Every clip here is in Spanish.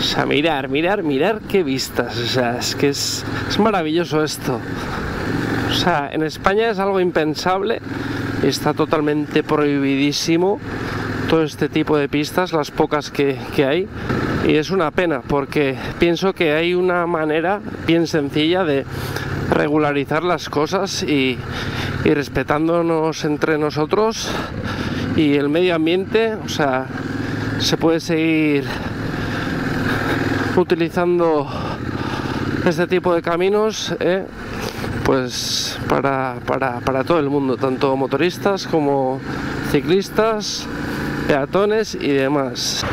O sea, mirar qué vistas. O sea, es que es maravilloso esto. O sea, en España es algo impensable. Está totalmente prohibidísimo todo este tipo de pistas, las pocas que hay. Y es una pena, porque pienso que hay una manera bien sencilla de regularizar las cosas y respetándonos entre nosotros y el medio ambiente. O sea, se puede seguir utilizando este tipo de caminos, pues para todo el mundo, tanto motoristas como ciclistas, peatones y demás.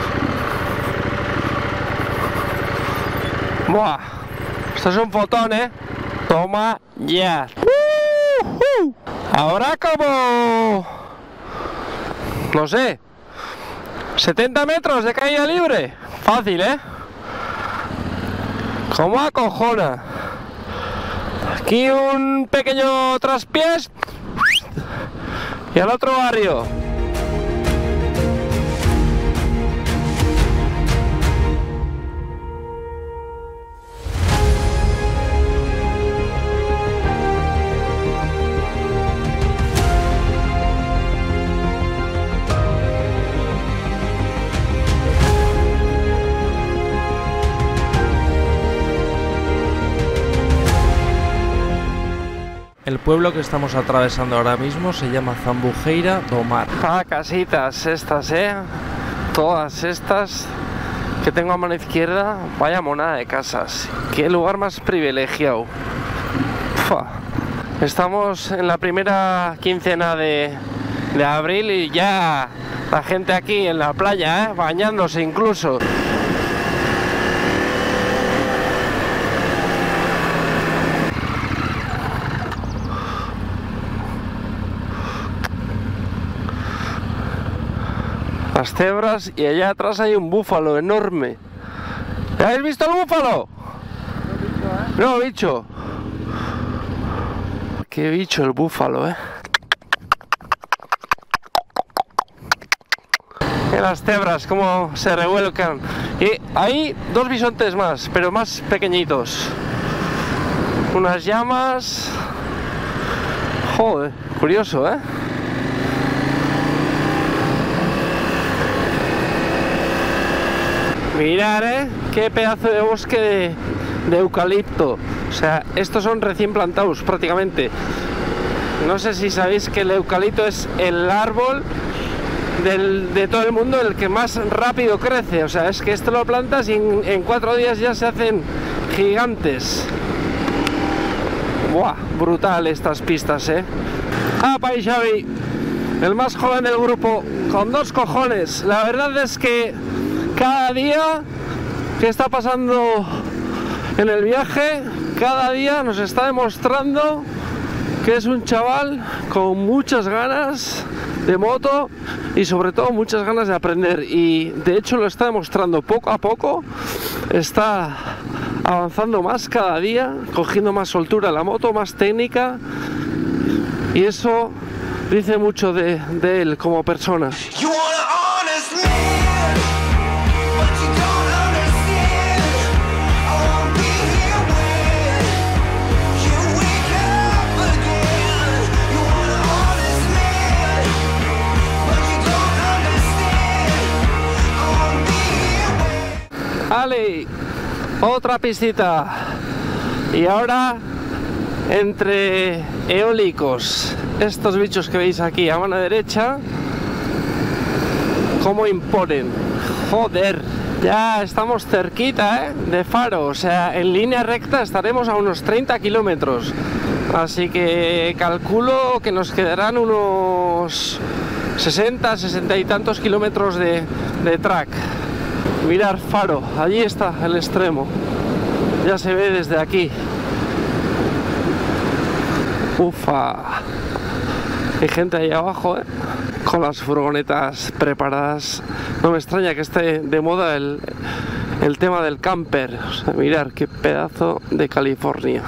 Buah, esto es un fotón, toma ya. Ahora como, no sé, 70 metros de caída libre. Fácil, como acojona. Aquí un pequeño traspiés y al otro barrio. El pueblo que estamos atravesando ahora mismo se llama Zambujeira do Mar. Ah, casitas estas, todas estas que tengo a mano izquierda. Vaya monada de casas. Qué lugar más privilegiado. Ufua. Estamos en la primera quincena de abril y ya la gente aquí en la playa, bañándose incluso. Las cebras y allá atrás hay un búfalo enorme. ¿Habéis visto el búfalo? No, bicho. Qué bicho el búfalo, Y las cebras cómo se revuelcan. Y hay dos bisontes más, pero más pequeñitos. Unas llamas. Joder, curioso, Mirar, qué pedazo de bosque de eucalipto. O sea, estos son recién plantados prácticamente. No sé si sabéis que el eucalipto es el árbol de todo el mundo el que más rápido crece. O sea, es que esto lo plantas y en 4 días ya se hacen gigantes. Buah, brutal estas pistas, Ah, Pai Xavi, el más joven del grupo, con 2 cojones. La verdad es que cada día que está pasando en el viaje, cada día nos está demostrando que es un chaval con muchas ganas de moto y sobre todo muchas ganas de aprender, y de hecho lo está demostrando poco a poco. Está avanzando más cada día, cogiendo más soltura la moto, más técnica, y eso dice mucho de él como persona. ¡Ale! Otra pistita. Y ahora entre eólicos, estos bichos que veis aquí a mano derecha, cómo imponen. Joder, ya estamos cerquita de Faro. O sea, en línea recta estaremos a unos 30 kilómetros. Así que calculo que nos quedarán unos 60 y tantos kilómetros de track. Mirar Faro, allí está el extremo, ya se ve desde aquí. Ufa, hay gente ahí abajo, con las furgonetas preparadas. No me extraña que esté de moda el tema del camper. O sea, mirar qué pedazo de California.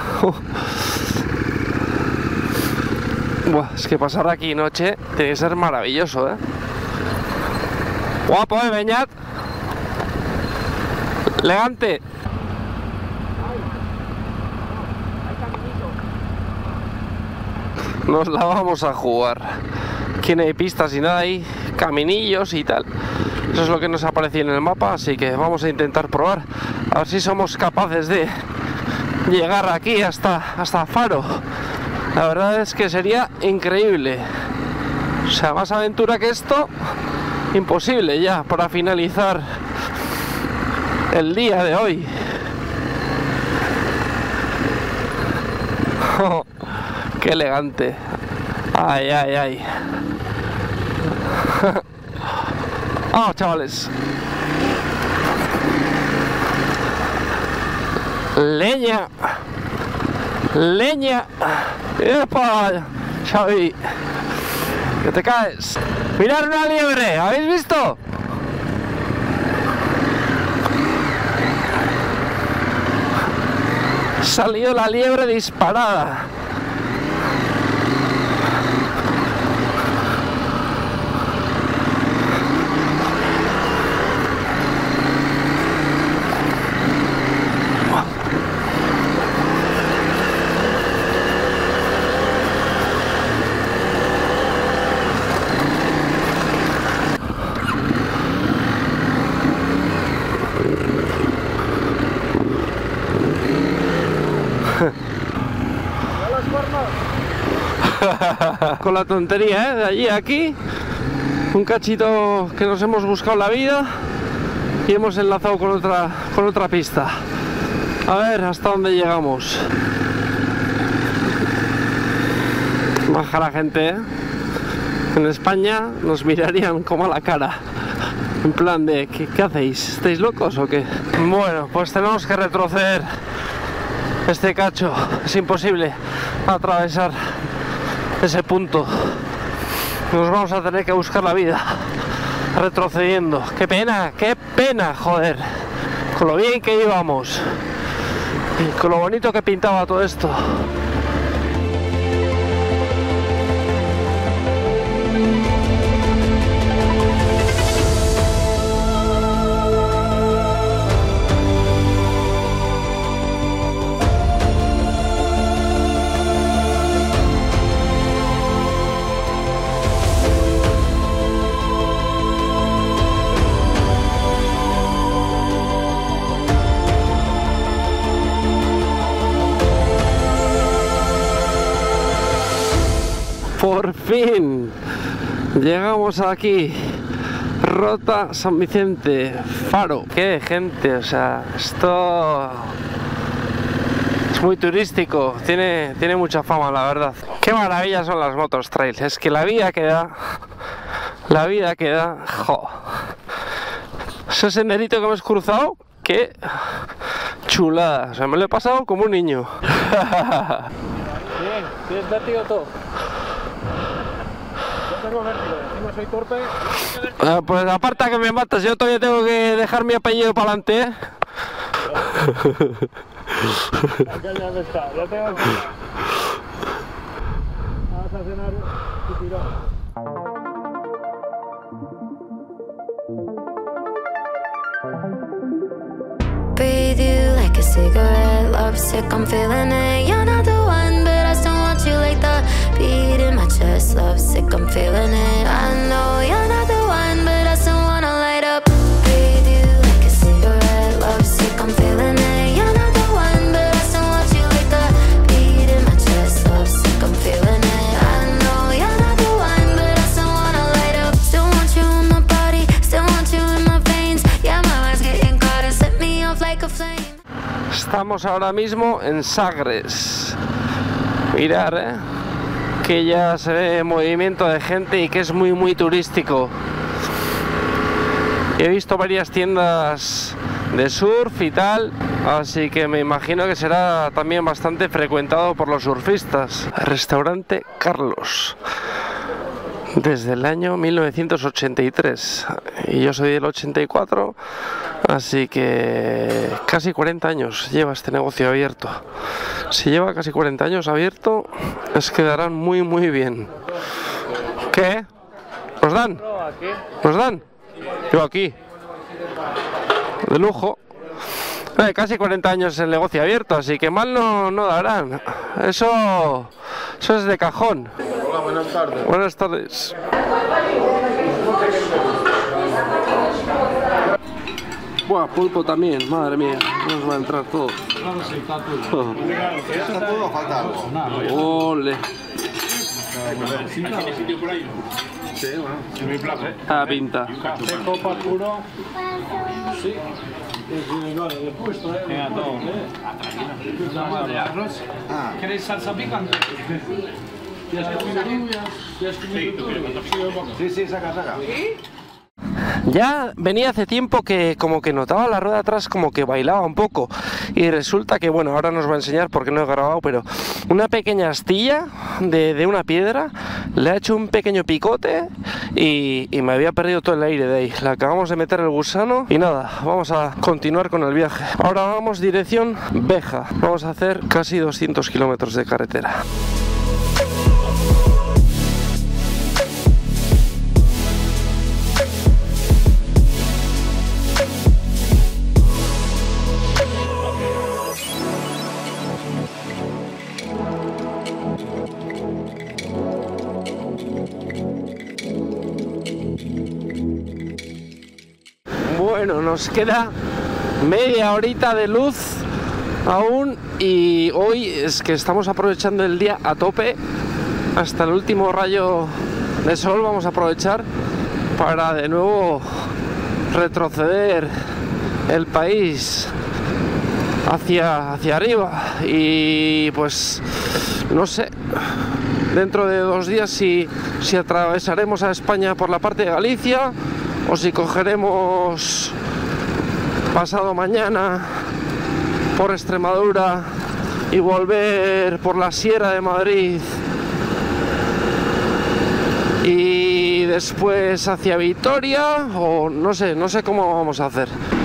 Buah, es que pasar aquí noche tiene que ser maravilloso, Guapo, Beñat. Elegante. Nos la vamos a jugar. Aquí no hay pistas y nada, hay caminillos y tal. Eso es lo que nos aparecía en el mapa, así que vamos a intentar probar. A ver si somos capaces de llegar aquí hasta Faro. La verdad es que sería increíble. O sea, más aventura que esto, imposible ya para finalizar el día de hoy. Oh, qué elegante. Ay, ay, ay. Oh, chavales. Leña. Leña. ¡Epa! Xavi, que te caes. ¡Mirad una liebre! ¿Habéis visto? Salió la liebre disparada. Con la tontería, de allí a aquí, un cachito que nos hemos buscado la vida y hemos enlazado con otra pista. A ver hasta dónde llegamos. Baja la gente, ¿eh? En España nos mirarían como a la cara, en plan de ¿qué hacéis? ¿Estáis locos o qué? Bueno, pues tenemos que retroceder este cacho. Es imposible atravesar ese punto. Nos vamos a tener que buscar la vida retrocediendo. Qué pena, joder, con lo bien que íbamos y con lo bonito que pintaba todo esto. Por fin llegamos aquí, Rota San Vicente, Faro. Qué gente, o sea, esto es muy turístico, tiene mucha fama, la verdad. Qué maravilla son las motos trail, es que la vida que da, jo. Ese senderito que hemos cruzado, qué chulada, o sea, me lo he pasado como un niño. Bien, ¿tienes vértigo todo? Tengo vértigo, encima soy torpe. Pues aparta que me matas, yo todavía tengo que dejar mi apellido para adelante, ¿eh? Acá ya me está, ya tengo que... Vamos a cenar tu tirón. Breathe you like a cigarette, lovesick, I'm feeling it. You're not the one, but I still want you like the beat in my chest. Lovesick, I'm feeling it. I know you're not the one, but I still wanna light up. Breathe you like a cigarette, lovesick, I'm feeling it. You're not the one, but I still want you like the beat in my chest. Lovesick, I'm feeling it. I know you're not the one, but I still wanna light up. Still want you in my body, still want you in my veins. Yeah, my mind's getting caught and set me off like a flame. Estamos ahora mismo en Sagres. Mirar, que ya se ve movimiento de gente y que es muy turístico. He visto varias tiendas de surf y tal, así que me imagino que será también bastante frecuentado por los surfistas. Restaurante Carlos, desde el año 1983 y yo soy del 84, así que casi 40 años lleva este negocio abierto. Si lleva casi 40 años abierto, es que darán muy bien. ¿Qué? ¿Nos dan? ¿Nos dan? Yo aquí, de lujo. Casi 40 años el negocio abierto, así que mal no darán. Eso es de cajón. Hola, buenas tardes. Buenas tardes. Buah, pulpo también, madre mía, nos va a entrar todo. ¿Está todo o falta algo? Ole. ¿Tiene sitio por ahí? Sí, bueno. En mi plato. La pinta. Café, copa, puro. Sí. He puesto, venga, todo. De arroz. ¿Queréis salsa picante? ¿Quieres comido rubias? ¿Quieres comido tú? Sí, saca. Ya venía hace tiempo que como que notaba la rueda atrás como que bailaba un poco y resulta que, bueno, ahora nos va a enseñar porque no he grabado, pero una pequeña astilla de una piedra le ha hecho un pequeño picote y me había perdido todo el aire de ahí. Le acabamos de meter el gusano y nada, vamos a continuar con el viaje. Ahora vamos dirección Beja, vamos a hacer casi 200 kilómetros de carretera. Bueno, nos queda media horita de luz aún y hoy es que estamos aprovechando el día a tope hasta el último rayo de sol. Vamos a aprovechar para de nuevo retroceder el país hacia arriba y pues no sé, dentro de 2 días si atravesaremos a España por la parte de Galicia o si cogeremos pasado mañana por Extremadura y volver por la Sierra de Madrid y después hacia Vitoria, o no sé cómo vamos a hacer.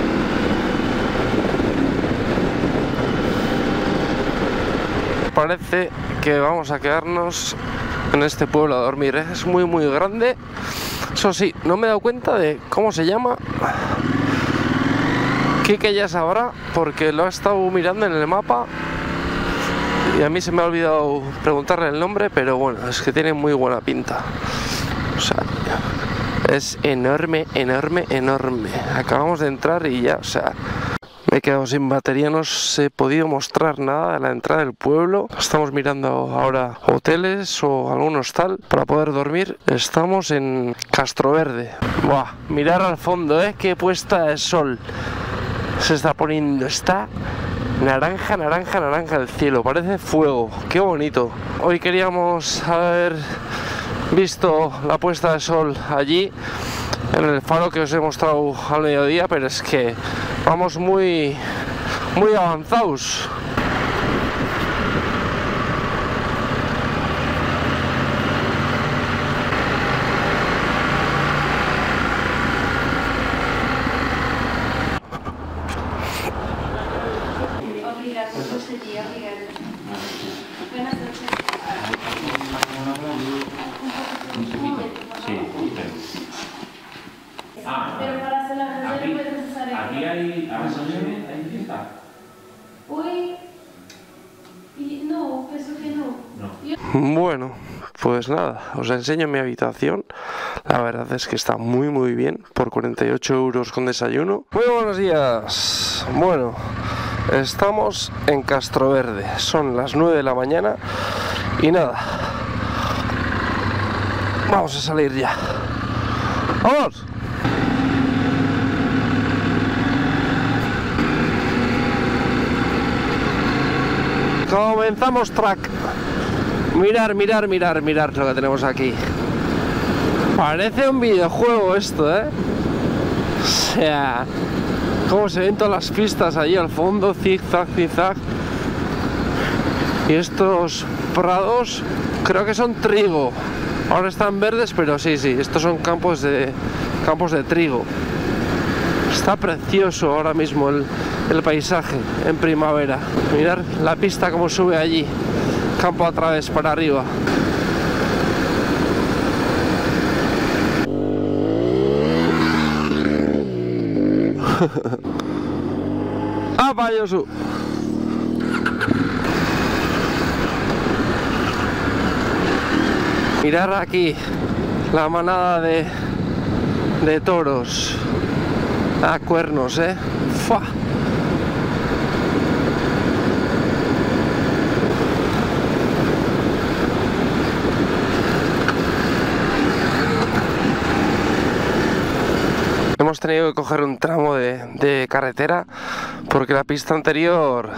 Parece que vamos a quedarnos en este pueblo a dormir, ¿eh? Es muy grande. Eso sí, no me he dado cuenta de cómo se llama. Kike ya sabrá porque lo ha estado mirando en el mapa y a mí se me ha olvidado preguntarle el nombre, pero bueno, es que tiene muy buena pinta. O sea, es enorme. Acabamos de entrar y ya, o sea, me he quedado sin batería, no os he podido mostrar nada de la entrada del pueblo. Estamos mirando ahora hoteles o algún hostal para poder dormir. Estamos en Castroverde. Buah, mirar al fondo, qué puesta de sol se está poniendo. Está naranja el cielo, parece fuego, qué bonito. Hoy queríamos haber visto la puesta de sol allí en el faro que os he mostrado al mediodía, pero es que vamos muy avanzados. Pero para hacer la reserva es necesario. Aquí hay fiesta. Hoy. No, pienso que no. Bueno, pues nada, os enseño mi habitación. La verdad es que está muy bien, por 48 euros con desayuno. Muy buenos días. Bueno, estamos en Castroverde, son las 9 de la mañana y nada, vamos a salir ya. ¡Vamos! Comenzamos track. Mirar lo que tenemos aquí. Parece un videojuego esto, O sea, cómo se ven todas las pistas allí al fondo, zigzag. Y estos prados creo que son trigo. Ahora están verdes, pero sí, estos son campos de trigo. Está precioso ahora mismo el paisaje en primavera. Mirad la pista como sube allí, campo a través para arriba. ¡Apa, Josu! Mirar aquí la manada de toros a cuernos, ¡fua! Hemos tenido que coger un tramo de carretera porque la pista anterior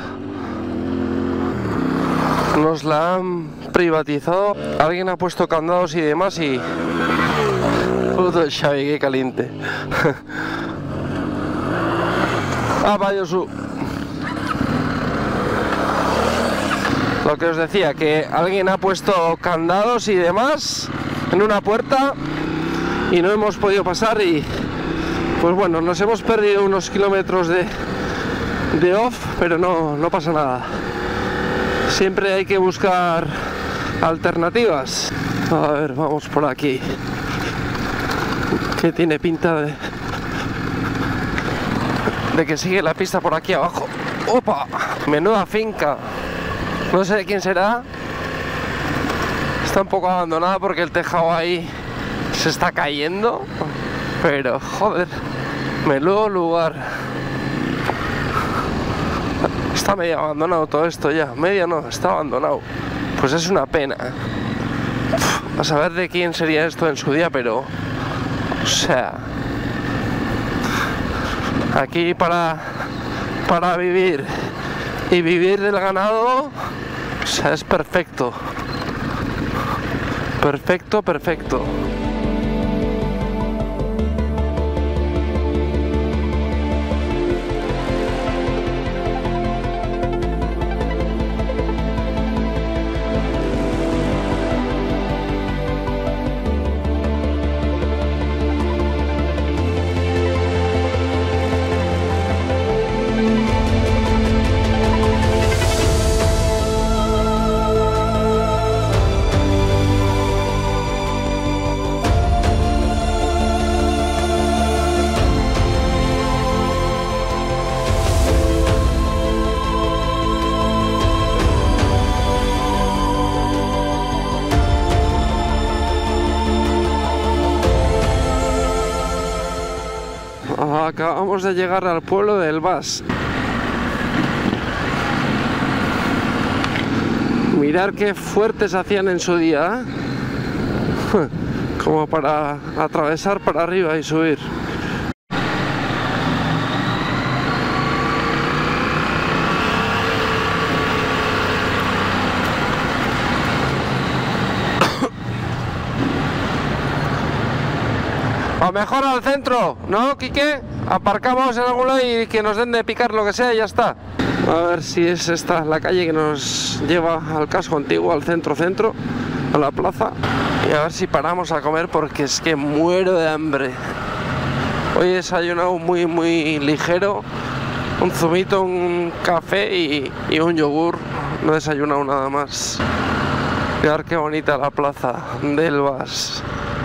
nos la han privatizado. Alguien ha puesto candados y demás y... Puto Xavi, qué caliente. Vaya su... Lo que os decía, que alguien ha puesto candados y demás en una puerta y no hemos podido pasar y... Pues bueno, nos hemos perdido unos kilómetros de off, pero no pasa nada. Siempre hay que buscar alternativas. A ver, vamos por aquí. Que tiene pinta de que sigue la pista por aquí abajo. ¡Opa! Menuda finca. No sé de quién será. Está un poco abandonada porque el tejado ahí se está cayendo. Pero, joder, menudo lugar. Está medio abandonado todo esto ya. Medio no, está abandonado. Pues es una pena. A saber de quién sería esto en su día, pero... O sea... Aquí para vivir y vivir del ganado, o sea, es perfecto. Perfecto, perfecto. Acabamos de llegar al pueblo del Bas. Mirar qué fuertes hacían en su día, ¿eh? Como para atravesar para arriba y subir. O mejor al centro, ¿no, Quique? Aparcamos en algún lado y que nos den de picar lo que sea y ya está. A ver si es esta la calle que nos lleva al casco antiguo, al centro, a la plaza. Y a ver si paramos a comer porque es que muero de hambre. Hoy he desayunado muy ligero. Un zumito, un café y un yogur. No he desayunado nada más. Mirad qué bonita la plaza del Bas.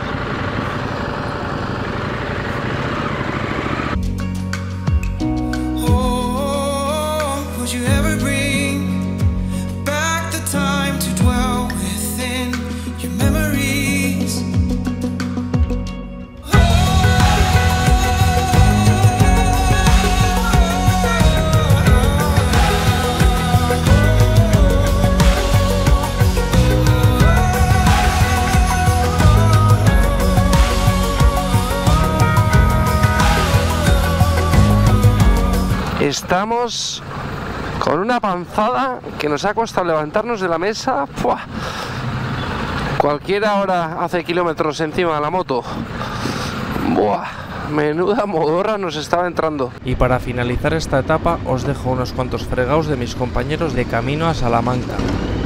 Estamos con una panzada que nos ha costado levantarnos de la mesa. ¡Fua! Cualquiera ahora hace kilómetros encima de la moto. ¡Buah! Menuda modorra nos estaba entrando. Y para finalizar esta etapa os dejo unos cuantos fregados de mis compañeros de camino a Salamanca.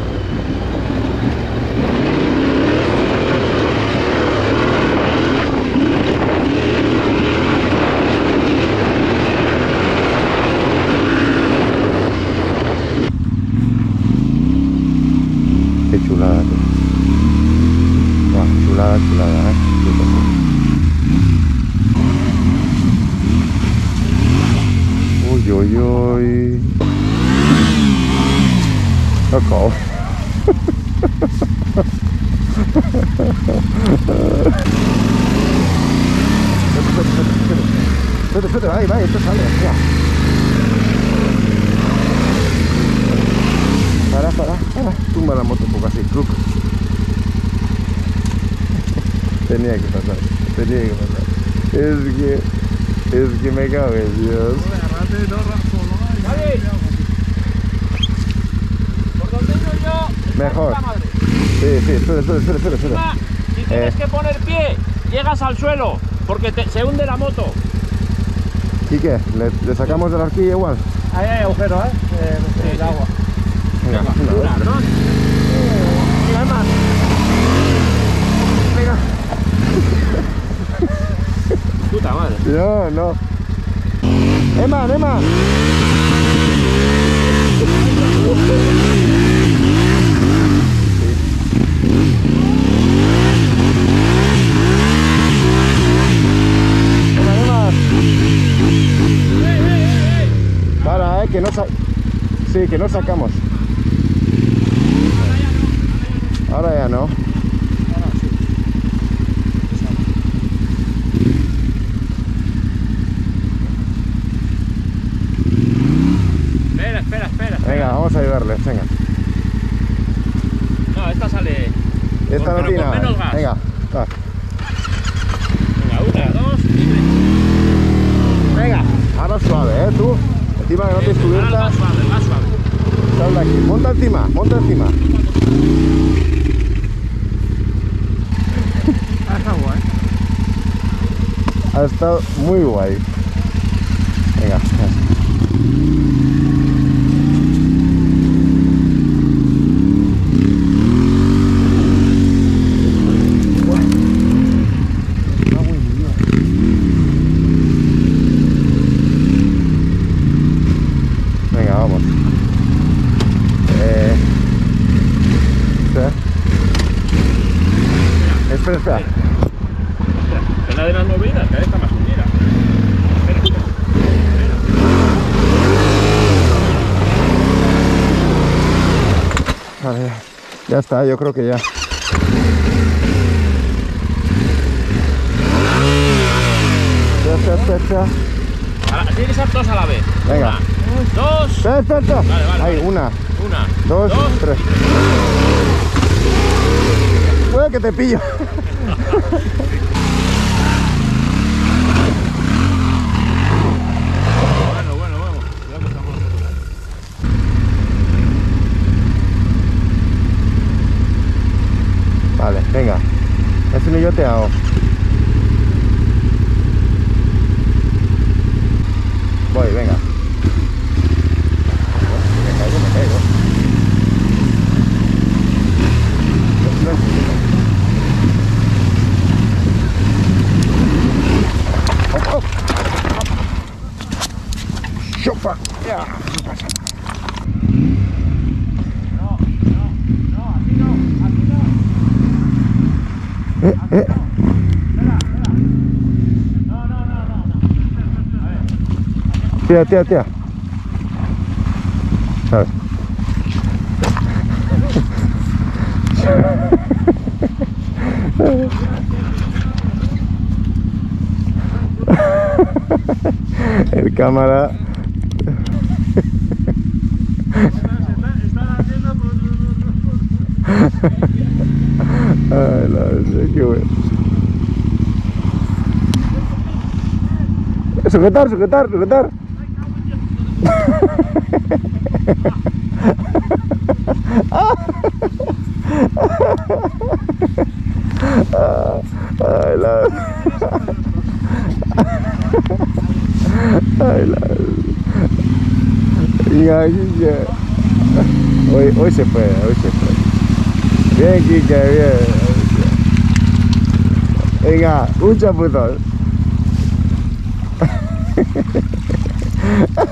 Qué chulada. Chulada, Uy. Uy, uy, uy. Loco. Espérate, va, esto sale, ya. Para. Tumba la moto un poco así, truco. Tenía que pasar. Es que me cabe, Dios. ¿Por dónde voy yo? Mejor. Sí, espera. Si tienes que poner pie, llegas al suelo, porque se hunde la moto. ¿Y qué? ¿Le sacamos de la horquilla igual? Ahí hay agujero, el agua. Venga, Una, dos. Venga, más. Puta madre. No. Emma. Para, que no sacamos. Ahora ya no. Espera. Venga, vamos a ayudarles, venga. No, esta sale. Esta no tiene nada. Menos gas. Venga, va. Venga, 1, 2 y 3. Venga, ahora suave, tú. Encima que no te descubierta. Más suave. Sal de aquí, monta encima. Está guay. Ha estado muy guay. Venga, venga, vamos. Espera. Es la de las movidas, que está más hundida. Espera. Vale, ya está, yo creo que ya. Espera. Tienes que ser dos a la vez. Venga. 2. Espera. Vale. Ahí, 1, 2, 3. Puede que te pillo. Bueno. Ya que estamos nosotros. Vale, venga. Así no yo te hago. Voy, venga. Me caigo. Chupa. Ya, no pasa. No, así no. Espera. No. A ver. Tía. ¿Sabes? El cámara. Ay, la verdad, qué bueno. Sujetar. Ay, la ya. Hoy se fue. Bien, Kike, bien. Venga, un chapuzón.